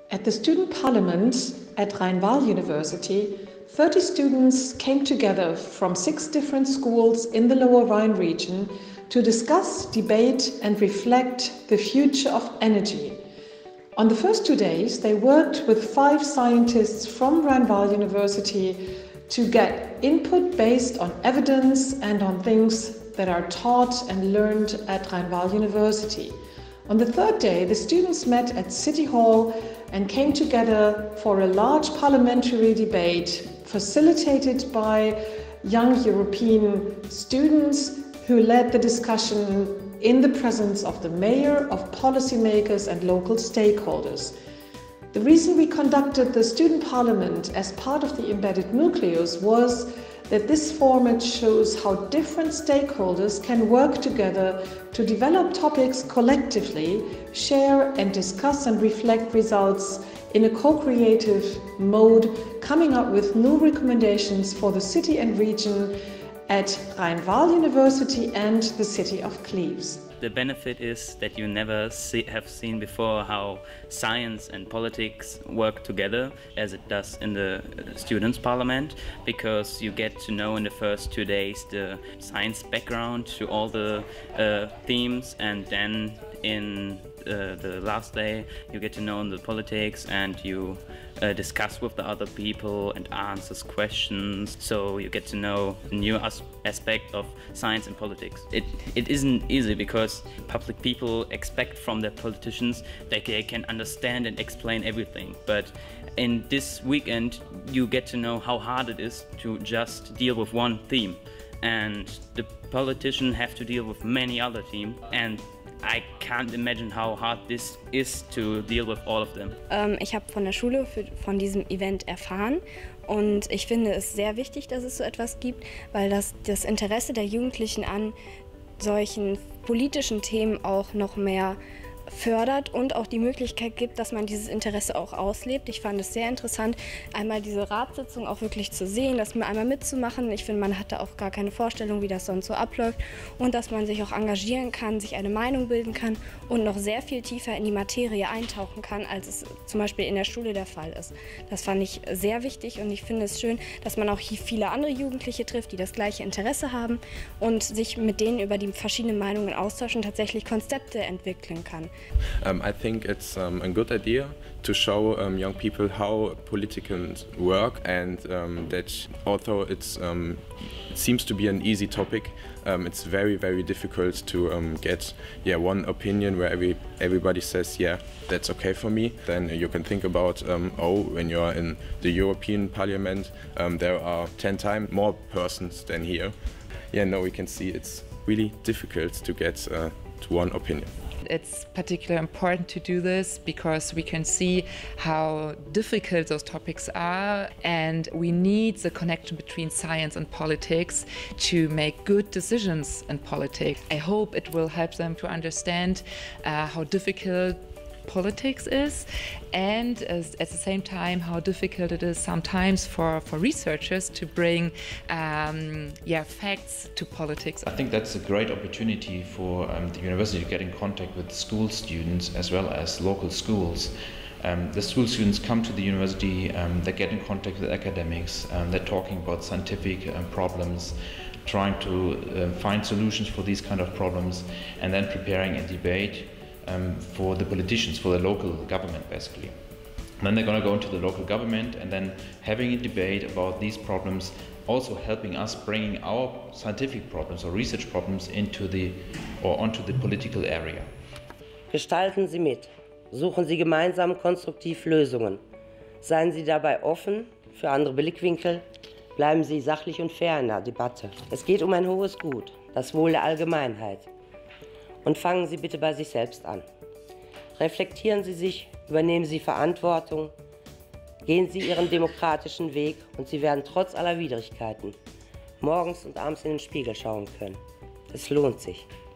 At the student parliament at Rhein-Waal University, 30 students came together from 6 different schools in the Lower Rhine region to discuss, debate and reflect the future of energy. On the first 2 days, they worked with 5 scientists from Rhein-Waal University to get input based on evidence and on things that are taught and learned at Rhein-Waal University. On the third day, the students met at City Hall and came together for a large parliamentary debate facilitated by young European students who led the discussion in the presence of the mayor, of policymakers and local stakeholders. The reason we conducted the student parliament as part of the embedded nucleus was that this format shows how different stakeholders can work together to develop topics collectively, share and discuss and reflect results in a co-creative mode, coming up with new recommendations for the city and region at Rhein-Waal University and the city of Cleves. The benefit is that you never have seen before how science and politics work together as it does in the students' parliament, because you get to know in the first 2 days the science background to all the themes, and then in the last day you get to know the politics and you discuss with the other people and answers questions, so you get to know a new aspect of science and politics. It isn't easy because public people expect from their politicians that they can understand and explain everything, but in this weekend you get to know how hard it is to just deal with one theme, and the politicians have to deal with many other themes, and I can't imagine how hard this is to deal with all of them. Ich habe von der Schule von diesem Event erfahren und ich finde es sehr wichtig, dass es so etwas gibt, weil das Interesse der Jugendlichen an solchen politischen Themen auch noch mehr fördert und auch die Möglichkeit gibt, dass man dieses Interesse auch auslebt. Ich fand es sehr interessant, einmal diese Ratssitzung auch wirklich zu sehen, das einmal mitzumachen. Ich finde, man hatte auch gar keine Vorstellung, wie das sonst so abläuft, und dass man sich auch engagieren kann, sich eine Meinung bilden kann und noch sehr viel tiefer in die Materie eintauchen kann, als es zum Beispiel in der Schule der Fall ist. Das fand ich sehr wichtig und ich finde es schön, dass man auch hier viele andere Jugendliche trifft, die das gleiche Interesse haben und sich mit denen über die verschiedenen Meinungen austauschen und tatsächlich Konzepte entwickeln kann. I think it's a good idea to show young people how politicians work, and that although it seems to be an easy topic, it's very, very difficult to get one opinion where everybody says, yeah, that's okay for me. Then you can think about, when you're in the European Parliament, there are 10 times more persons than here. Yeah, now we can see it's really difficult to get to one opinion. It's particularly important to do this because we can see how difficult those topics are, and we need the connection between science and politics to make good decisions in politics. I hope it will help them to understand how difficult politics is, and at the same time how difficult it is sometimes for researchers to bring facts to politics. I think that's a great opportunity for the university to get in contact with school students as well as local schools. The school students come to the university, they get in contact with academics, they're talking about scientific problems, trying to find solutions for these kind of problems, and then preparing a debate for the politicians, for the local government basically. And then they're going to go into the local government and then having a debate about these problems, also helping us bringing our scientific problems or research problems onto the political area. Gestalten Sie mit. Suchen Sie gemeinsam konstruktiv Lösungen. Seien Sie dabei offen für andere Blickwinkel. Bleiben Sie sachlich und fair in der Debatte. Es geht um ein hohes Gut, das Wohl der Allgemeinheit. Und fangen Sie bitte bei sich selbst an. Reflektieren Sie sich, übernehmen Sie Verantwortung, gehen Sie Ihren demokratischen Weg und Sie werden trotz aller Widrigkeiten morgens und abends in den Spiegel schauen können. Es lohnt sich.